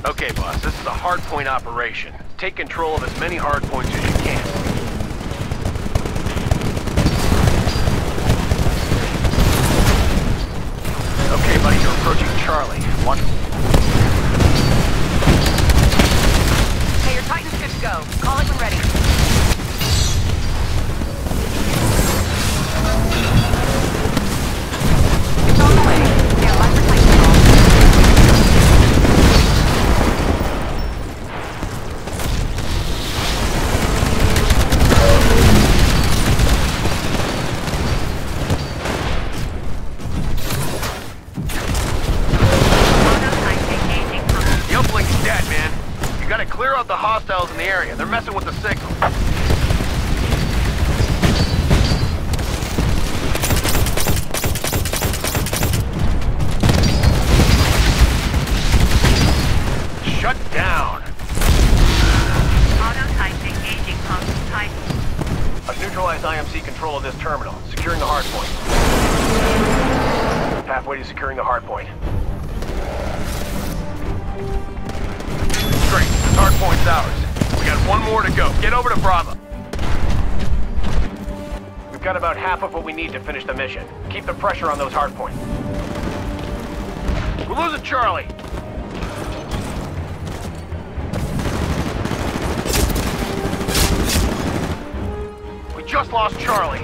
Okay, boss, this is a hardpoint operation. Take control of as many hardpoints as you can. Okay, buddy, you're approaching Charlie. Watch. Hey, your Titan's good to go. Call it when ready. It's on the way. Yeah, line for Titan call. The uplink's dead, man. You gotta clear out the hostiles in the area. They're messing with the signal. Shut down. Auto-type engaging pump Titan. I've neutralized IMC control of this terminal, securing the hardpoint. Halfway to securing the hardpoint. Great, this hardpoint's ours. We got one more to go. Get over to Bravo. We've got about half of what we need to finish the mission. Keep the pressure on those hardpoints. We're losing Charlie. We just lost Charlie.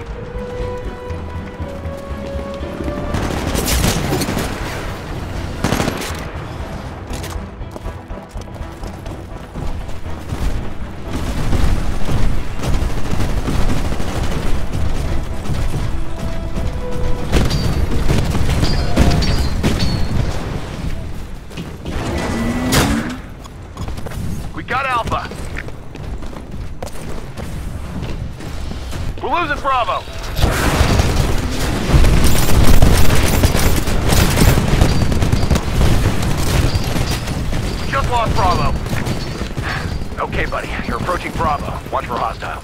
We got Alpha. We're losing Bravo. We just lost Bravo. Okay, buddy. You're approaching Bravo. Watch for hostiles.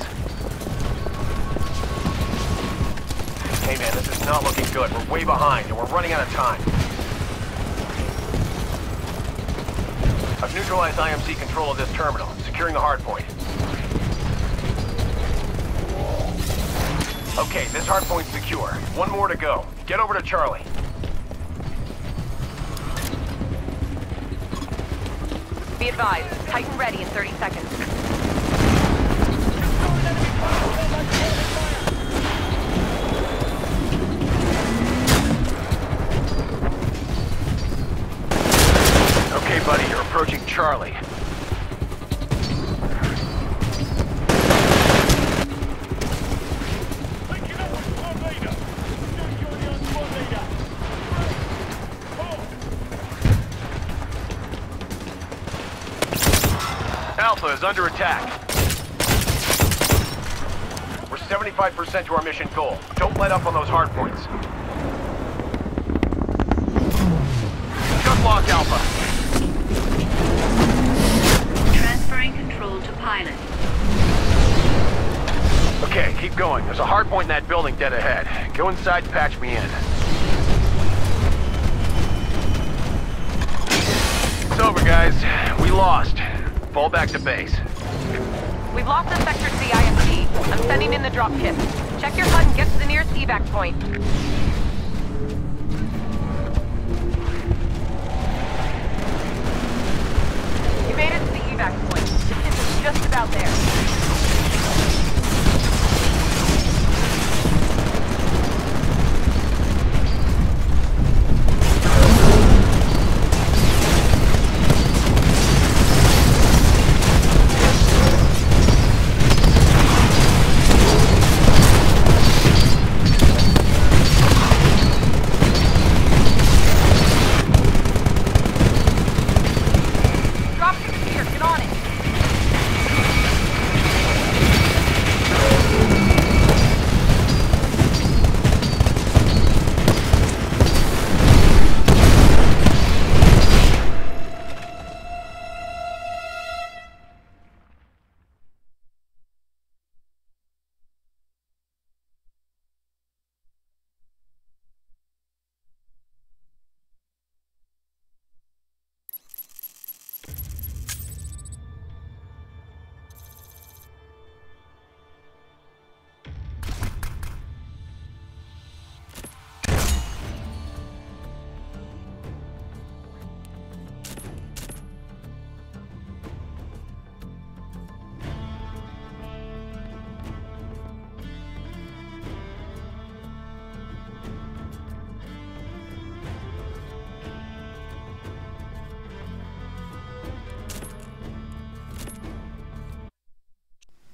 Hey, man, this is not looking good. We're way behind, and we're running out of time. I've neutralized IMC control of this terminal, securing the hardpoint. Okay, this hardpoint's secure. One more to go. Get over to Charlie. Be advised, Titan ready in 30 seconds. Okay, buddy, you're approaching Charlie. Alpha is under attack. We're 75% to our mission goal. Don't let up on those hardpoints. Just lost Alpha. Transferring control to pilot. Okay, keep going. There's a hardpoint in that building dead ahead. Go inside and patch me in. It's over, guys. We lost. Fall back to base. We've lost the Sector C IMC. I'm sending in the drop kit. Check your HUD and get to the nearest evac point. You made it to the evac point. The kit is just about there.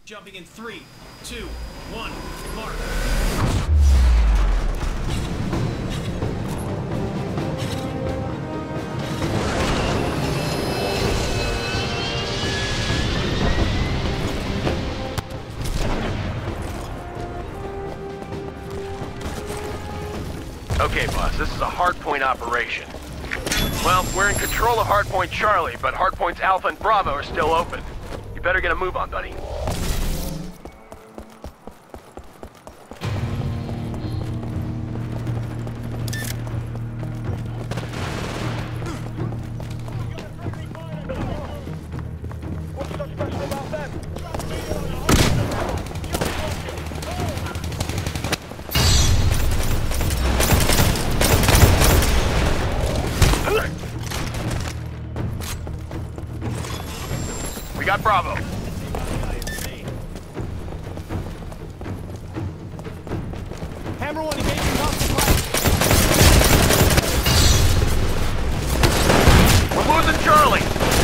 Jumping in 3, 2, 1, mark. Okay, boss, this is a hardpoint operation. Well, we're in control of Hardpoint Charlie, but Hardpoints Alpha and Bravo are still open. You better get a move on, buddy. What's so special about them? We got Bravo. Hammer 1 engaging off the pipe. We're losing Charlie.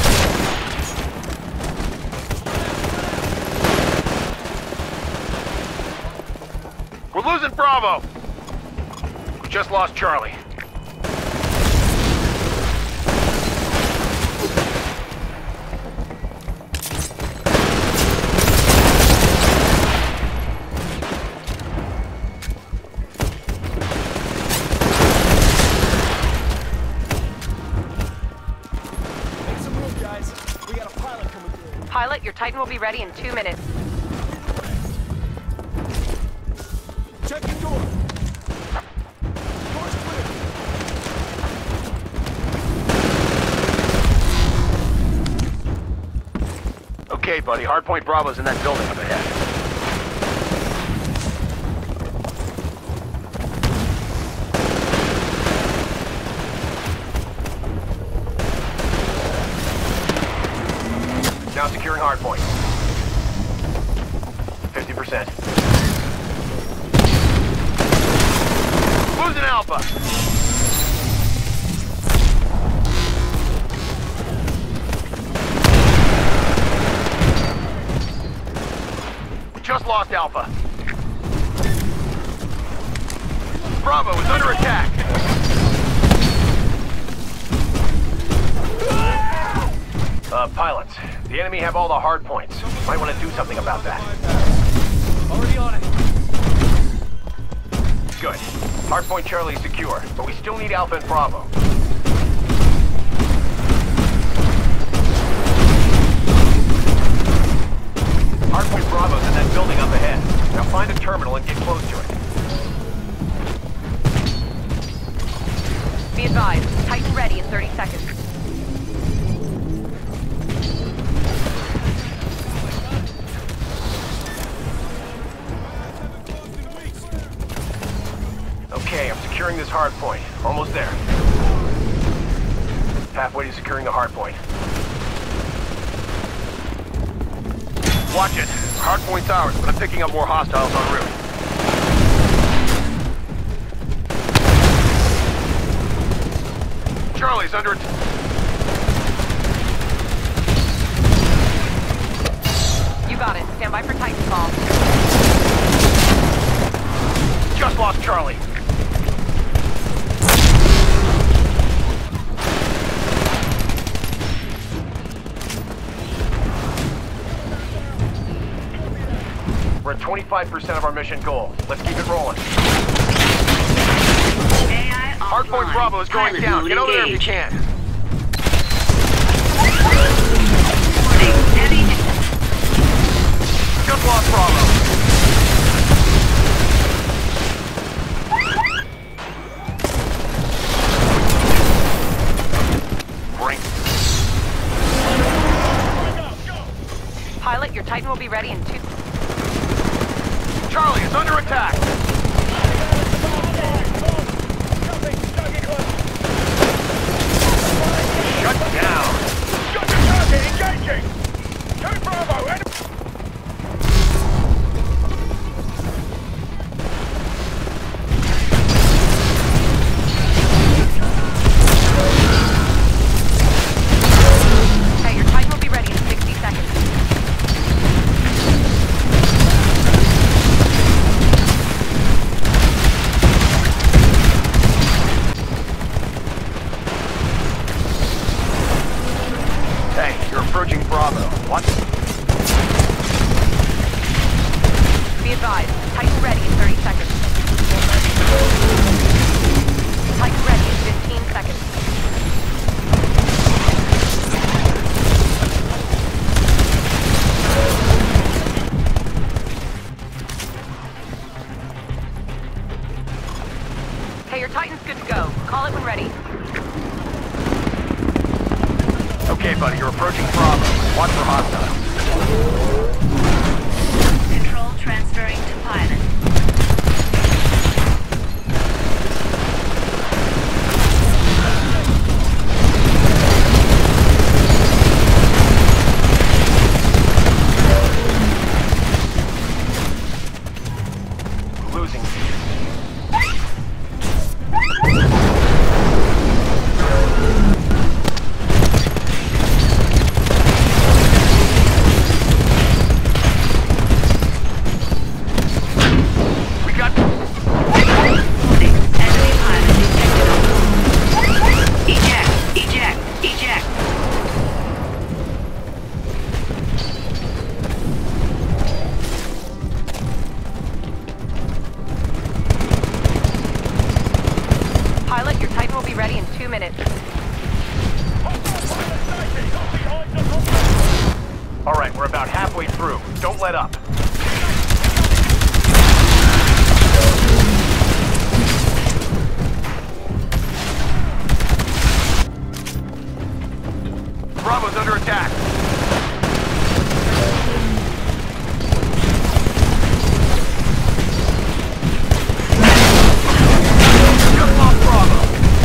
We're losing Bravo. We just lost Charlie. Pilot, your Titan will be ready in 2 minutes. Check your door. Door's clear. Okay, buddy, Hardpoint Bravo's in that building up ahead. Now securing Hardpoint. 50%. Losing Alpha. We just lost Alpha. Bravo is under attack. Pilots, the enemy have all the hard points. Might want to do something about that. Already on it. Good. Hardpoint Charlie is secure, but we still need Alpha and Bravo. Hardpoint Bravo's in that building up ahead. Now find a terminal and get close to it. Be advised, Titan ready in 30 seconds. Okay, I'm securing this hard point. Almost there. Halfway to securing the hard point. Watch it. Hard point's ours, but I'm picking up more hostiles en route. Charlie's under attack. You got it. Stand by for Titan call. Just lost Charlie. We're at 25% of our mission goal. Let's keep it rolling. AI Hardpoint Bravo is going down. Get over there if you can. Just lost Bravo. Pilot, your Titan will be ready in 2... Charlie is under attack. Shut down. Got the target engaging! 2 Bravo, Okay, your Titan will be ready in 60 seconds. ready. Okay, buddy, you're approaching Bravo. Watch for hostiles. Control transferring to pilot. Losing. We got. Enemy pilot detected. Eject, eject, eject. Pilot, your Titan will be ready in 2 minutes. All right, we're about halfway through. Don't let up. Bravo's under attack. Just lost Bravo.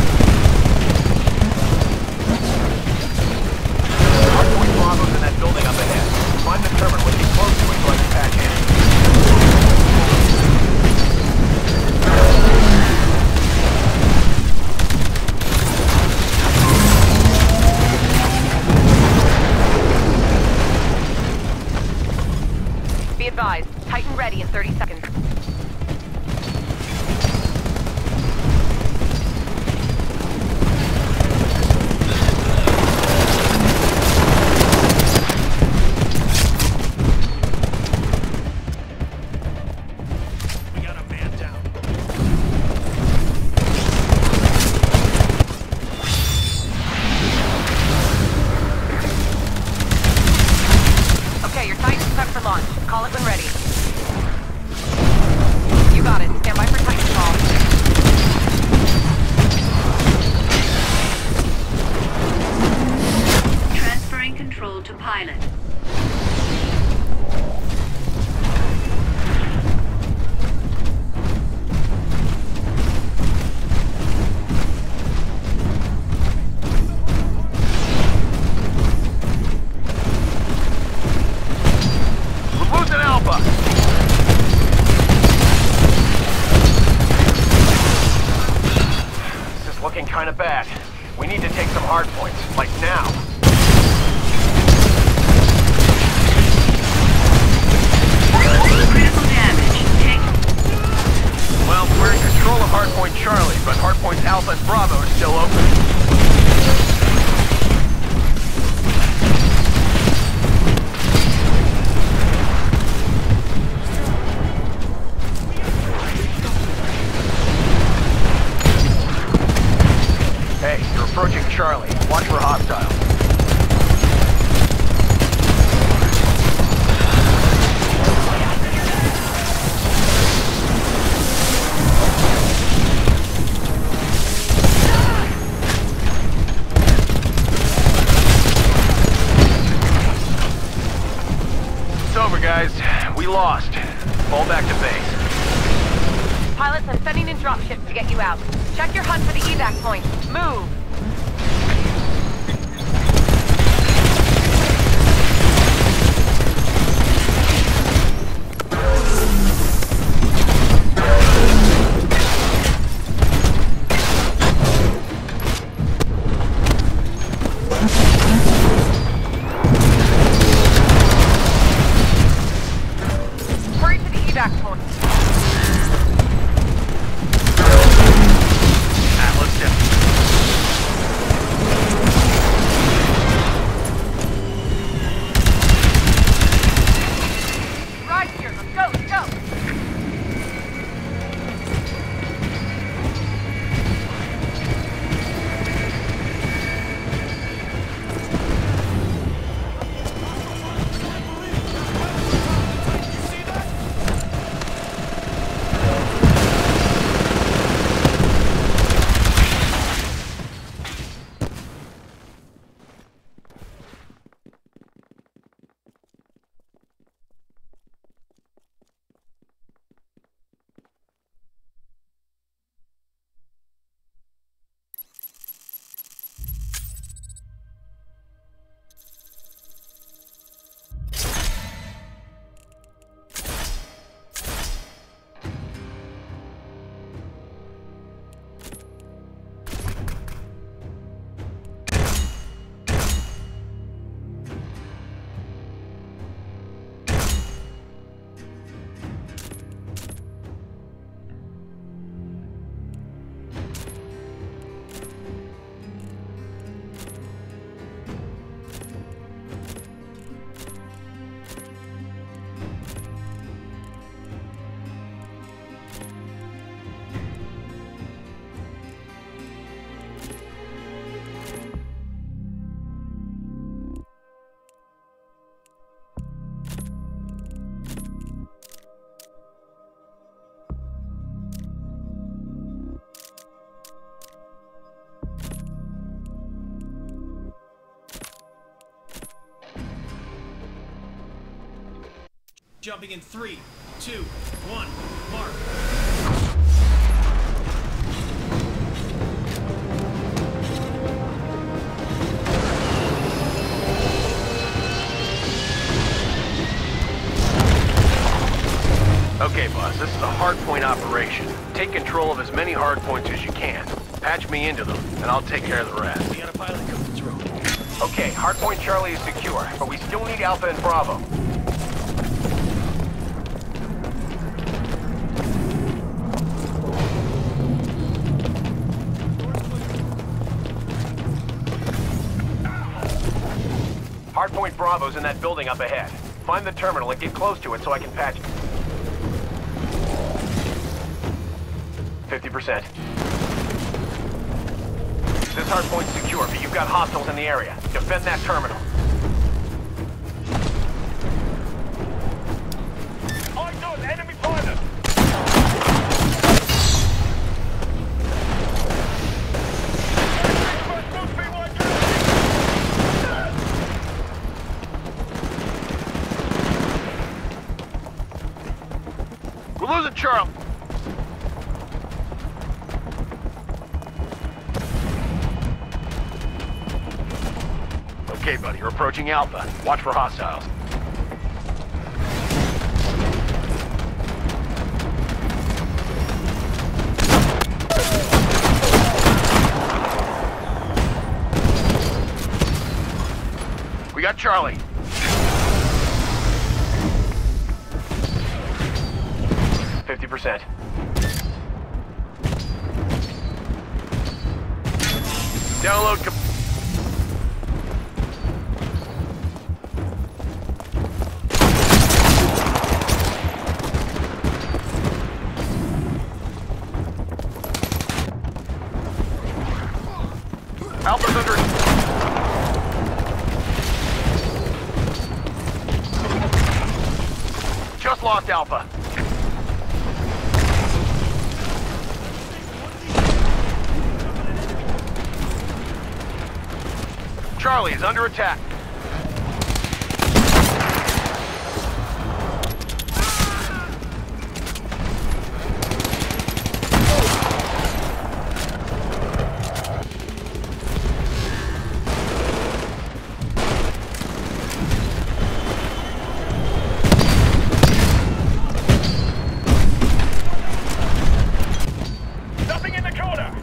Hardpoint Bravo's in that building up ahead. Find the terminal and get close to it so I can patch in. Be advised, Titan ready in 30 seconds. We got a man down. Okay, your Titan's set for launch. Call it when ready. You got it. Stand by for Titan call. Transferring control to pilot. We're losing Alpha. This is looking kind of bad. We need to take some hard points, like now. Critical damage. Take. Well, we're in control of Hardpoint Charlie, but Hardpoints Alpha and Bravo are still open. Hey, you're approaching Charlie. Watch for hostiles. It's over, guys. We lost. Fall back to base. Pilots, I'm sending in dropships to get you out. Check your HUD for the evac point. Move! Hurry to the evac point. Atlas 10. Jumping in 3, 2, 1, mark. Okay, boss, this is a hardpoint operation. Take control of as many hardpoints as you can. Patch me into them, and I'll take care of the rest. We got a pilot coming through. Okay, hardpoint Charlie is secure, but we still need Alpha and Bravo. Hardpoint Bravo's in that building up ahead. Find the terminal and get close to it so I can patch it. 50%. This hardpoint's secure, but you've got hostiles in the area. Defend that terminal. I got an enemy pilot. We're losing Charlie. Okay, buddy, you're approaching Alpha. Watch for hostiles. We got Charlie. %. Download. Alpha's under. Just lost Alpha. Charlie is under attack. Nothing in the corner.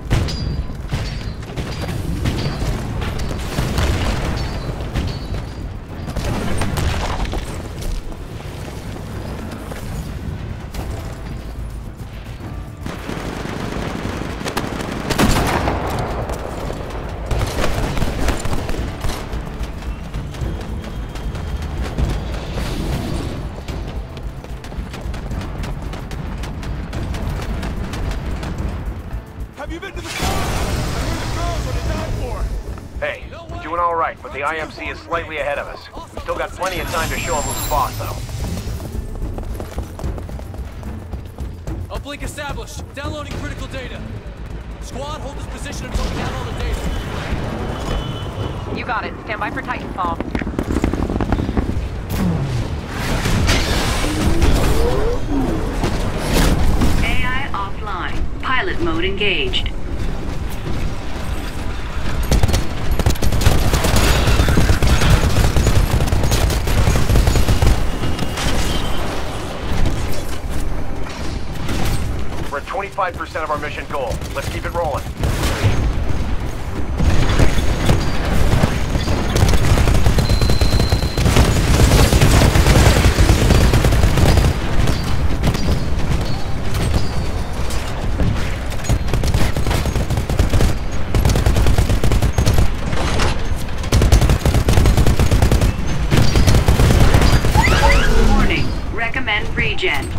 Have you been to the car? I heard the girls what they died for. Hey, we're doing all right, but the IMC is slightly ahead of us. We've still got plenty of time to show them who's boss, though. Uplink established. Downloading critical data. Squad, hold this position until we have all the data. You got it. Stand by for Titanfall. AI offline. Pilot mode engaged. We're at 25% of our mission goal. Let's keep it rolling. Warning. Recommend regen.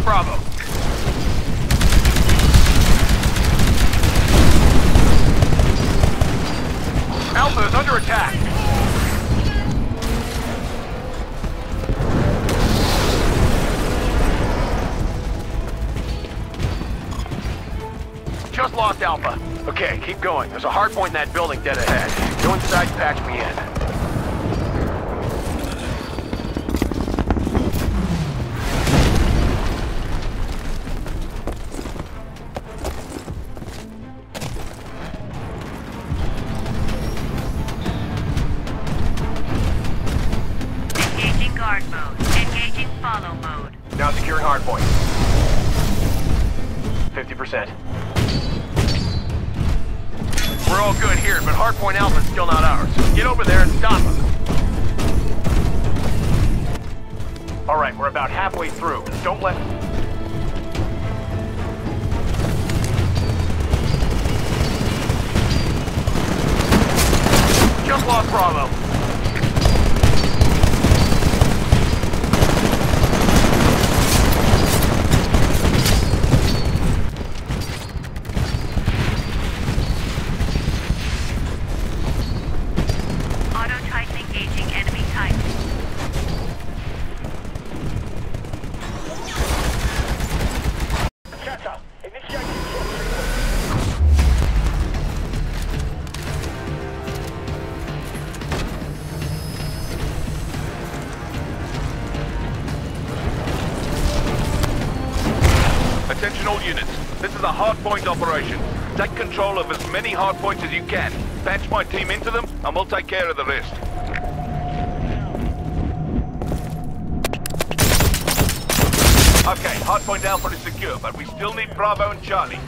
Bravo. Alpha is under attack. Just lost Alpha. Okay, keep going. There's a hard point in that building dead ahead. Go inside and patch me in. Engaging guard mode. Engaging follow mode. Now securing hardpoint. 50%. We're all good here, but hardpoint Alpha's still not ours. Get over there and stop them. All right, we're about halfway through. Don't let... Just lost Bravo. Attention all units. This is a hardpoint operation. Take control of as many hardpoints as you can. Patch my team into them, and we'll take care of the rest. Okay, hardpoint Alpha is secure, but we still need Bravo and Charlie.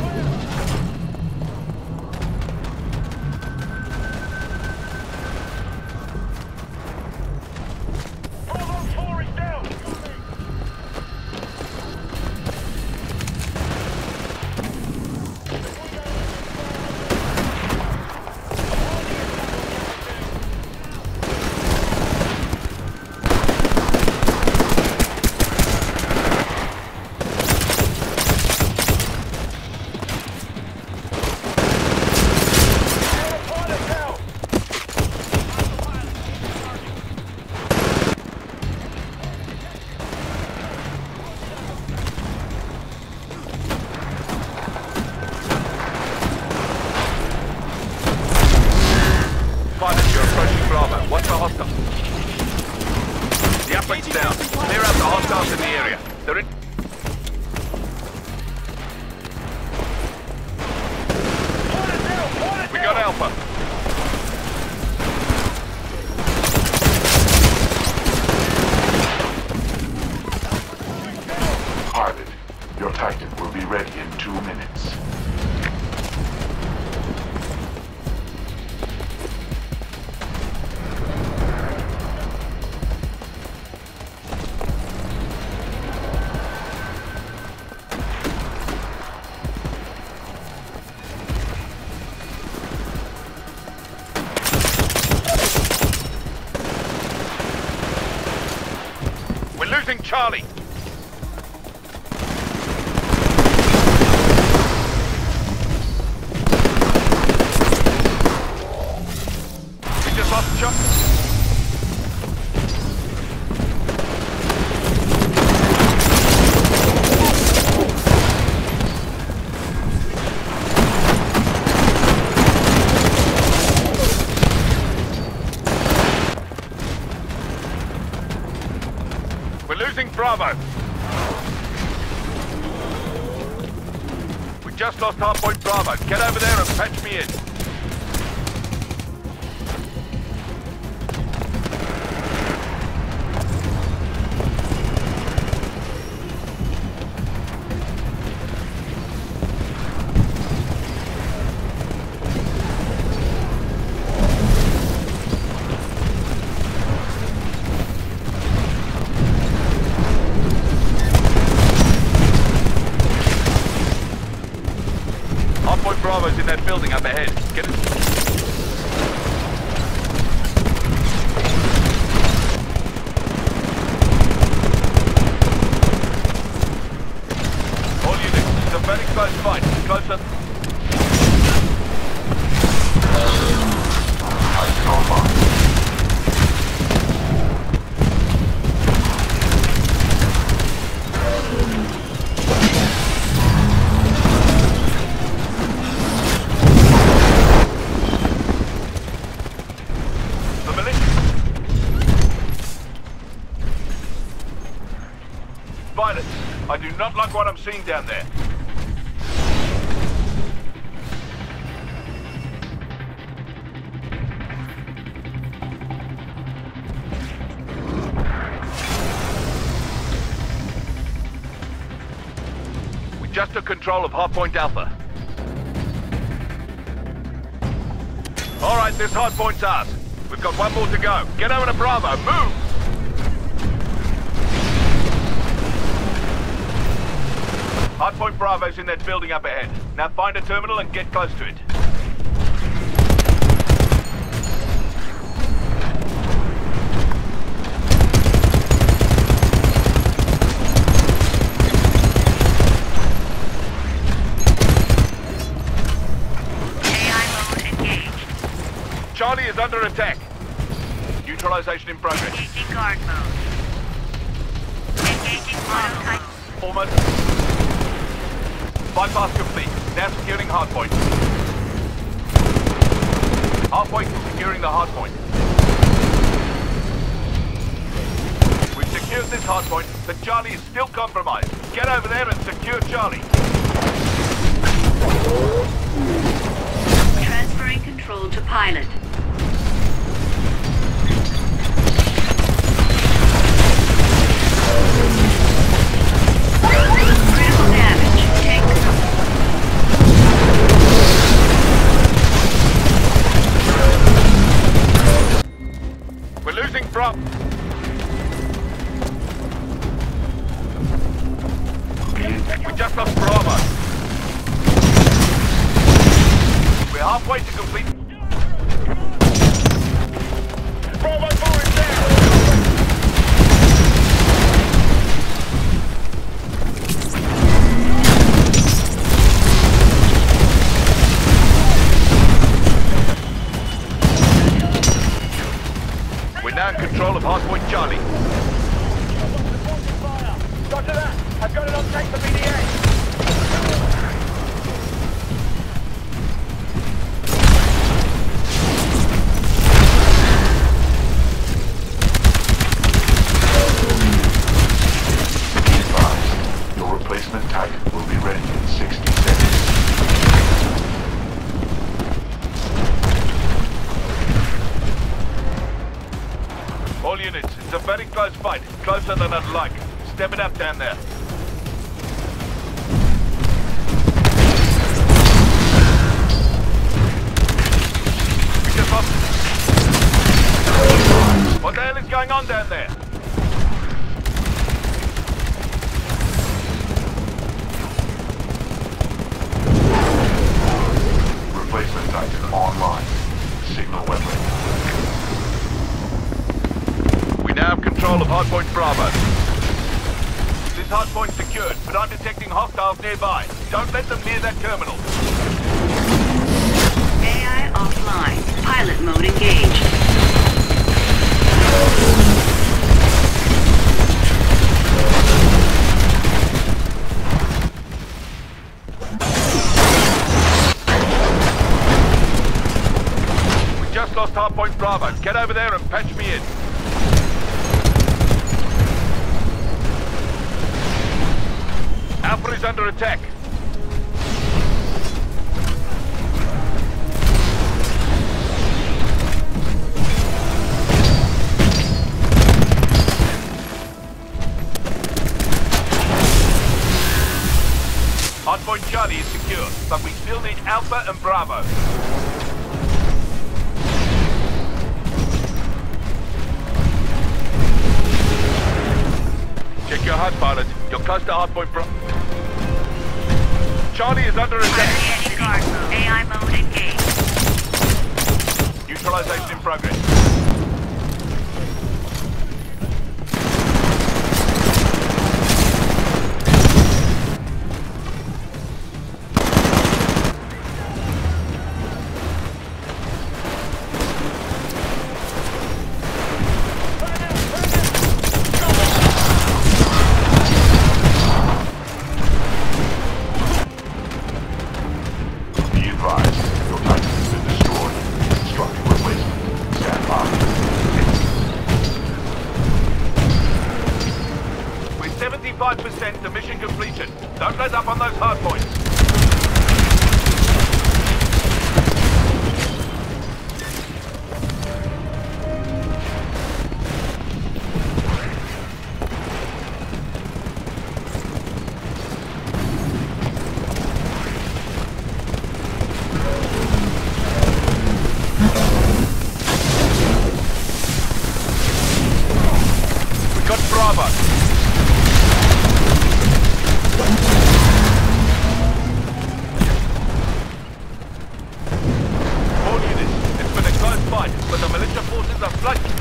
Pilot, you're approaching Bravo. Watch for hostiles. The uplink's down. Clear out the hostiles in the area. They're in... We got Alpha. Pilot, your Titan will be ready in 2 minutes. We're losing Charlie. We just lost Charlie. We're losing Bravo. We just lost hardpoint Bravo. Get over there and patch me in. Hardpoint Bravo's in that building up ahead. Get it. closer. Titan online. The militia. Pilots, I do not like what I'm seeing down there. We just took control of Hardpoint Alpha. All right, this hardpoint's ours. We've got one more to go. Get over to Bravo. Move! Hardpoint Bravo's in that building up ahead. Now find a terminal and get close to it. AI mode engaged. Charlie is under attack. Neutralization in progress. Engaging guard mode. Engaging auto type. Almost. Bypass complete. Now securing hardpoint. Halfway to securing the hardpoint. We've secured this hardpoint, but Charlie is still compromised. Get over there and secure Charlie. Transferring control to pilot. Critical damage. Tank. We're losing Bravo. We just lost Bravo. We're halfway to complete. Bravo 4 is there! We're now in control of Hardpoint Charlie. Roger that. I've got it on tank for BDA. Your replacement Titan will be ready in 60 seconds. All units, it's a very close fight. Closer than I'd like. Step it up down there. We just lost. What the hell is going on down there? Replacement Titan online. Signal weapon. We now have control of Hardpoint Bravo. This hardpoint's secured, but I'm detecting hostiles nearby. Don't let them near that terminal. AI offline. Pilot mode engaged. We just lost Hardpoint Bravo. Get over there and patch me in. Alpha is under attack. Hardpoint Charlie is secure, but we still need Alpha and Bravo. Check your HUD, pilot. You're close to Hardpoint Bravo. Charlie is under attack. Engaging guard mode. AI mode engaged. Neutralization in progress. 95% to mission completion. Don't let up on those hard points. We got Bravo. All units, it's been a close fight, but the militia forces are flanking.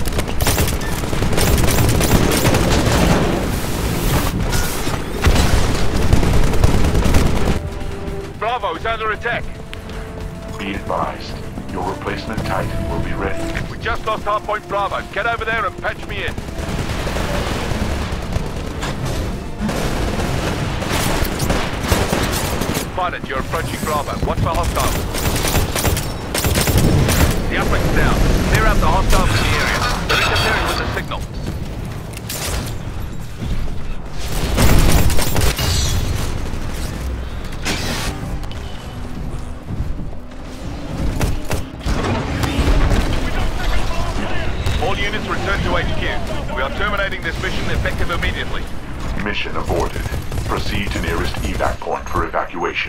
Bravo is under attack. Be advised, your replacement Titan will be ready. We just lost hardpoint Bravo. Get over there and patch me in. Pilot, you're approaching Bravo. Watch for hostiles. The uplink's down. Clear out the hostiles in the area. They're interfering with the signal. All units return to HQ. We are terminating this mission effective immediately. Mission aborted. Proceed to nearest evac point for evacuation.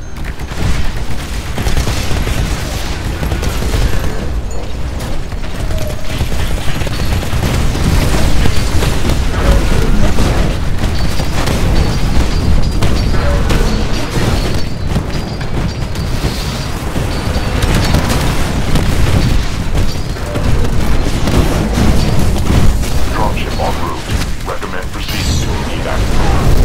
Dropship en route. Recommend proceeding to an evac point.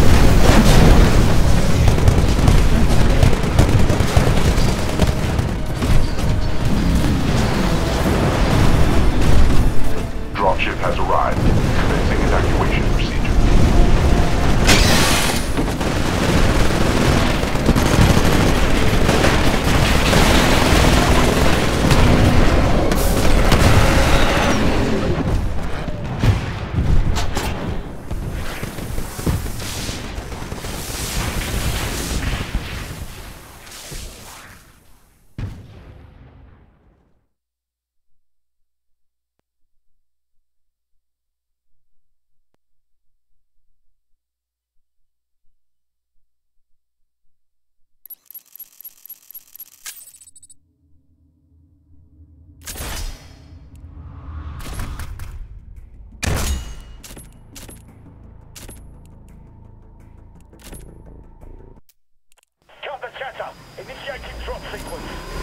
Dropship has arrived. Commencing evacuation procedure. Counter chatter. Initiating drop sequence.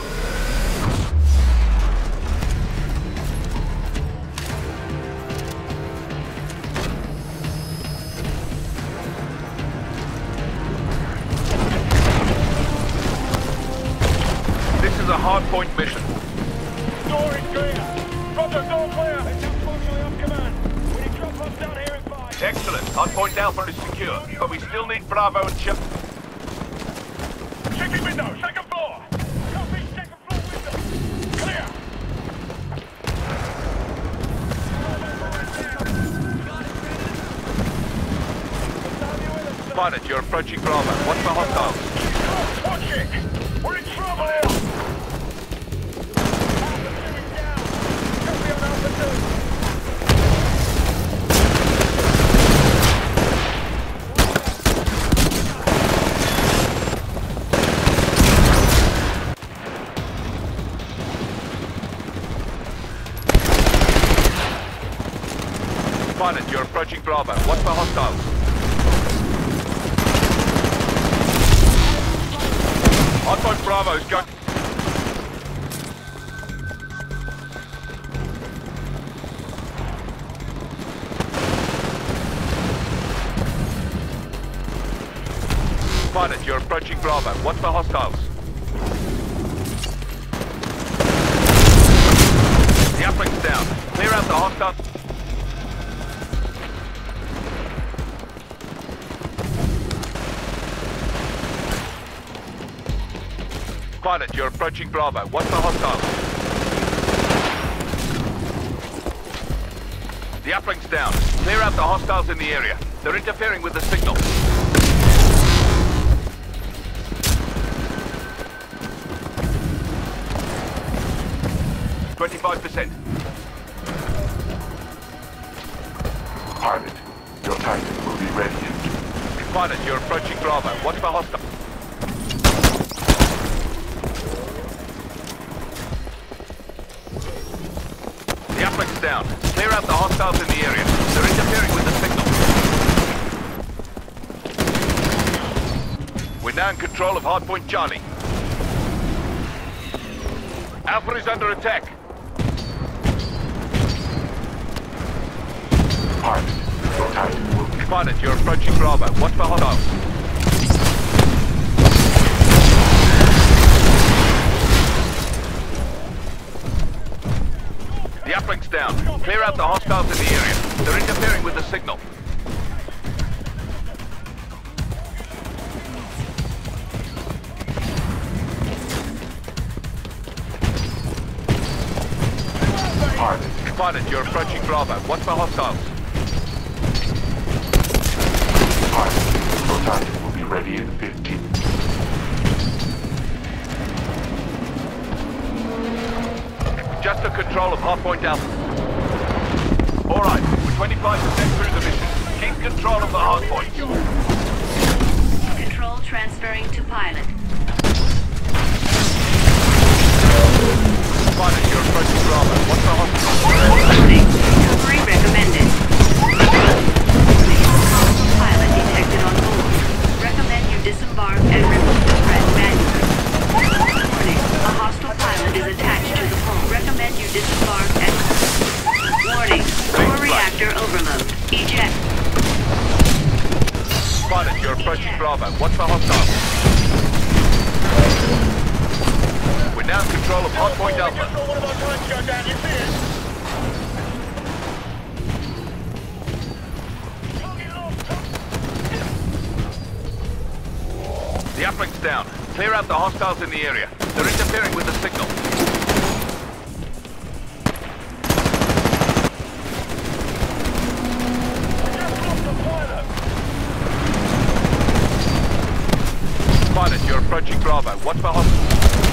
This is a hardpoint mission. Door is clear. Roger, door clear. It's unfortunately off command. We need drop-offs down here in 5. Excellent. Hardpoint Alpha is secure, but we still need Bravo and Chip. Checking window, second floor. Copy, second floor window. Clear. Pilot, you're approaching Bravo. Watch for hostiles. Watch it. We're in trouble here. Alpha 2 is down. Copy on Alpha 2. Pilot, you're approaching Bravo. Watch for hostiles. Hardpoint Bravo's got... Pilot, you're approaching Bravo. Watch for hostiles. The uplink's down. Clear out the hostiles. Pilot, you're approaching Bravo. Watch for hostiles. The uplink's down. Clear out the hostiles in the area. They're interfering with the signal. %. Pilot, your Titan will be ready in... Pilot, you're approaching Bravo. Watch for hostile. The uplink's down. Clear out the hostiles in the area. They're interfering with the signal. We're now in control of Hardpoint Charlie. Alpha is under attack. Pilot, your Titan will be... Pilot, you're approaching Bravo. Watch for hostiles. The uplink's down. Clear out the hostiles in the area. They're interfering with the signal. Pilot, you're approaching Bravo. Watch for hostiles. Pilot, your Titan will be ready in 15. Just took control of Hardpoint Alpha. Alright, we're 25% through the mission. Keep control of the hardpoint. Control transferring to pilot. Pilot, you're approaching Bravo. What's the hospital? Loading. Recovery recommended. Hostile pilot detected on board. Recommend you disembark and remove the threat manually. Warning. A hostile pilot is attached to the pole. Recommend you disembark and... Warning. Core reactor overload. Eject. Pilot, you're approaching Bravo. What's the hostile? We're now in control of Hardpoint Alpha. Just saw one of our tanks go down, you see it? The uplink's down. Clear out the hostiles in the area. They're interfering with the signal. Pilot, you're approaching Bravo. Watch for hostiles.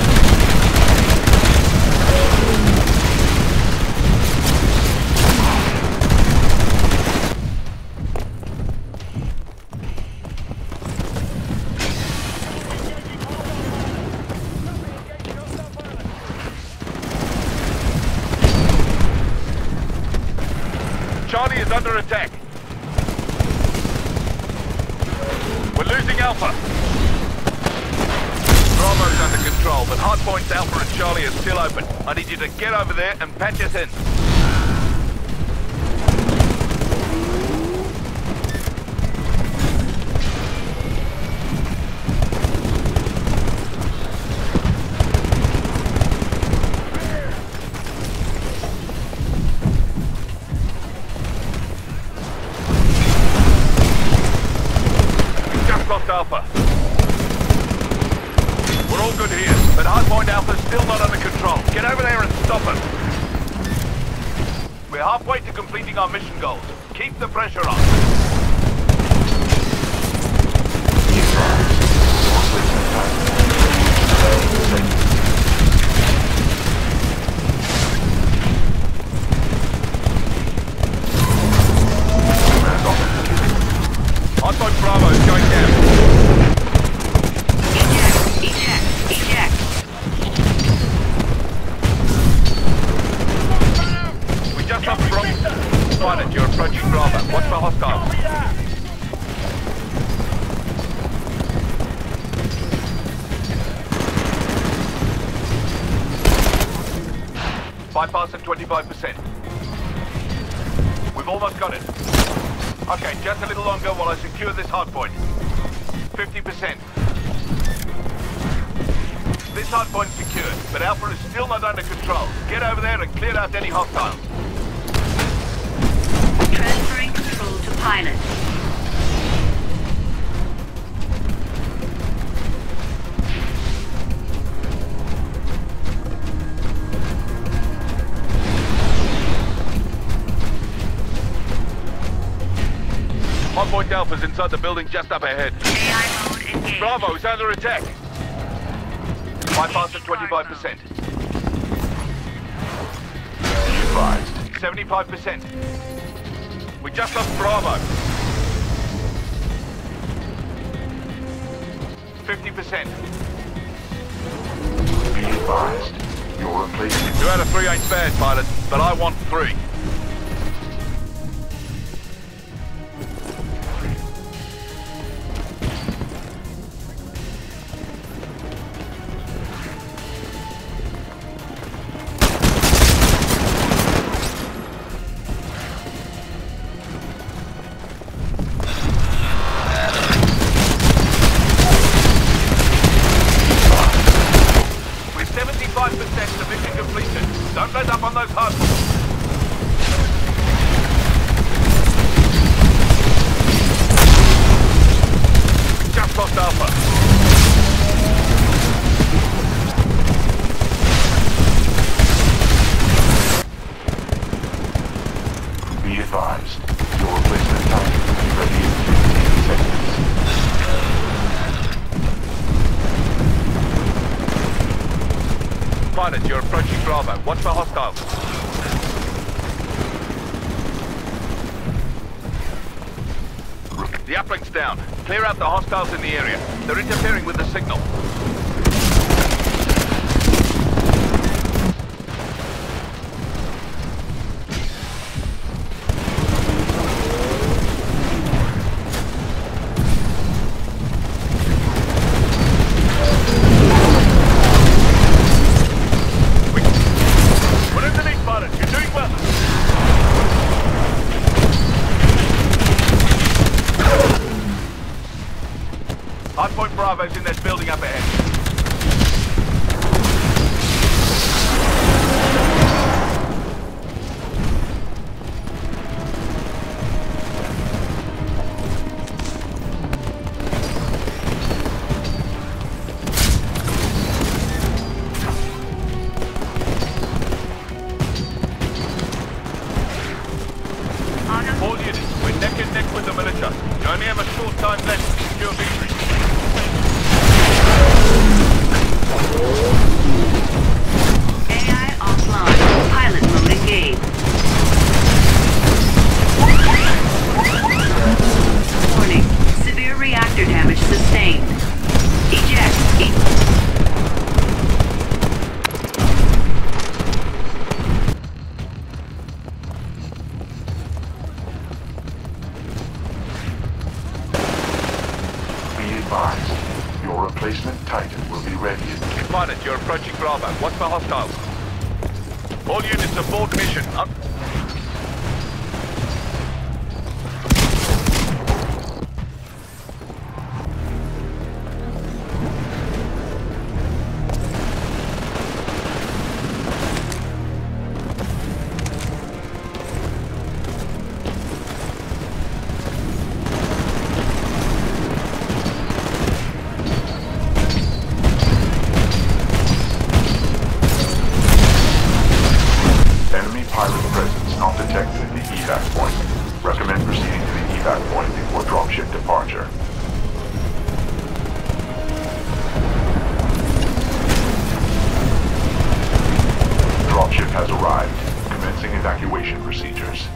Charlie is under attack. We're losing Alpha. Bravo's under control, but hardpoints Alpha and Charlie are still open. I need you to get over there and patch us in. We just lost Alpha. We're all good here, but Hardpoint Alpha's still not under control. Get over there and stop it. We're halfway to completing our mission goals. Keep the pressure on. Hardpoint Bravo is going down. Pilot, you're approaching Bravo. Watch for hostiles. 25%. We've almost got it. Okay, just a little longer while I secure this hardpoint. 50%. This hardpoint's secured, but Alpha is still not under control. Get over there and clear out any hostiles. Transferring control to pilot. Hardpoint Alpha's inside the building just up ahead. AI mode engaged. Bravo is under attack. Bypass at 25%. Be advised. 75%. We just lost Bravo. 50%. Be advised. Your replacement. 2 out of 3 ain't bad, pilot, but I want 3. With 75% of mission completed. Don't let up on those hard points. We just lost Alpha. Be advised. Your replacement Titan will be ready in 15 seconds. Pilot, you're approaching Bravo. Watch for hostiles. The uplink's down. Clear out the hostiles in the area. They're interfering with the signal. We're in the lead, pilot. You're doing well. Hardpoint Bravo's in that building up ahead. All units, we're neck and neck with the militia. You only have a short time left to secure victory. AI offline. Pilot mode engaged. Warning. Severe reactor damage sustained. Eject. Be advised. Your replacement Titan will be ready in Pilot, you're approaching Bravo. Watch for hostiles. All units aboard mission. enemy pilot presence not detected at the evac point. Recommend proceeding to the evac point before dropship departure. Dropship has arrived. Commencing evacuation procedures.